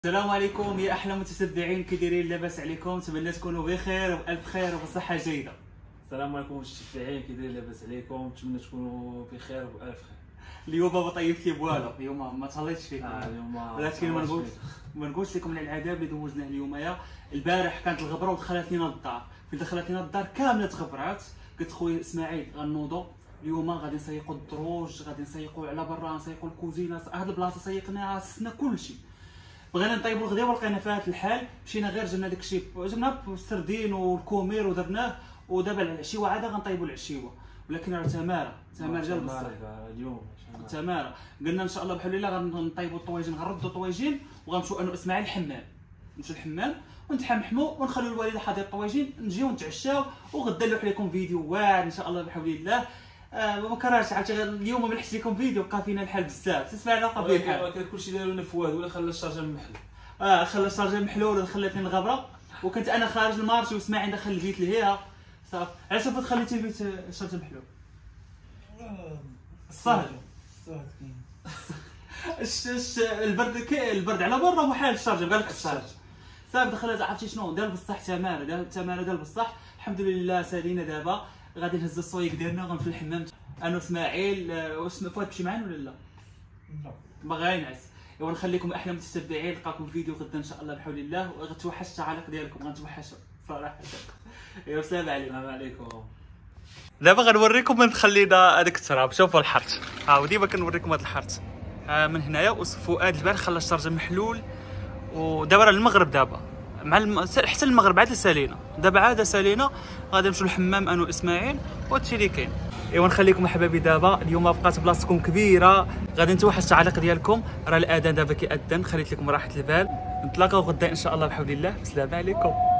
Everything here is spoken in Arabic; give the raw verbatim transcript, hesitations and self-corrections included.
السلام عليكم يا احلى متتبعين، كي دايرين؟ لاباس عليكم؟ نتمنى تكونوا بخير وبالف خير وبصحه جيده. السلام عليكم متتبعين، كي دايرين؟ لاباس عليكم؟ نتمنى تكونوا بخير وبالف خير. اليوم ما طيبت لي والو، اليوم ما تهليتش فيكم. آه اليوم ولكن ما نقول ما نقولش لكم على العذاب اللي دوزناه اليوم. يا البارح كانت الغبره ودخلت لينا الدار، في دخلت لينا الدار كامله تغبرات. قلت خويا اسماعيل غنوضوا اليوم، غادي نسيقوا الدروج، غادي نسيقوا على برا، نسيقوا الكوزينه. هاد البلاصه سيقناها، سنا كلشي. بغينا نطيبوا الغداء ولقينا فيها هاد الحال. مشينا غير جبنا داكشي، جبنا السردين والكومير ودرناه، ودابا العشيوه عاد غنطيبوا العشيوه. ولكن راه تماره تماره ديال بصح اليوم تماره. قلنا ان شاء الله بحول الله غنطيبوا الطويجين، غنردوا الطويجين وغنمشيو انا واسماعيل الحمام. نمشيو الحمام ونتحمحموا ونخليو الوالده حاضر الطويجين، نجيو نتعشاو وغدا نلوح لكم فيديو واعر ان شاء الله بحول الله. آه ما كرهتش عرفتي اليوم ما نحس لكم فيديو، بقى فينا الحال بزاف. تسمعنا بقى فيه الحال، ولكن كلشي داروا لنا فؤاد ولا خلى الشارجه محل. اه خلى الشارجه محلول ودخلت لنا الغبره، وكنت انا خارج المارشي واسماعيل دخل البيت لهيها. صافي علاش فاش خليتي البيت الشارجه محلول؟ الصهد الصهد كاين. اش اش البرد كي البرد على برا محال الشارجه، قال لك الشارج. صافي دخلت. عرفتي شنو دار بصح؟ تماره دار تماره دار بصح. الحمد لله سالينا. دابا غادي نهز الصويق ديالنا وغنمشيو للحمام انا واسماعيل. واش فؤاد تمشي معانا ولا لا؟ لا باغي ينعس. ايوا نخليكم احلى متتبعين، نلقاكم فيديو غدا ان شاء الله بحول الله. وغتوحش التعاليق ديالكم، غنتوحشوا صراحه. ايوا السلام عليكم. السلام عليكم. دابا غنوريكم من خلينا هذاك التراب. شوفوا الحرث، ها ديما كنوريكم هذا الحرث. ها من هنايا فؤاد البارح خلى الشارجه محلول، ودابا راه المغرب. دابا مع الم... حتى المغرب عاد سالينا. دابا عاد سالينا، غادي نمشيو للحمام انا واسماعيل وهادشي اللي كاين. ايوا نخليكم احبابي. دابا اليوم بقات بلاصتكم كبيره، غادي نتوحش التعليق ديالكم. راه الاذان دابا كيأذن، خليت لكم راحه البال. نتلاقاو غدا ان شاء الله بحول الله. السلام عليكم.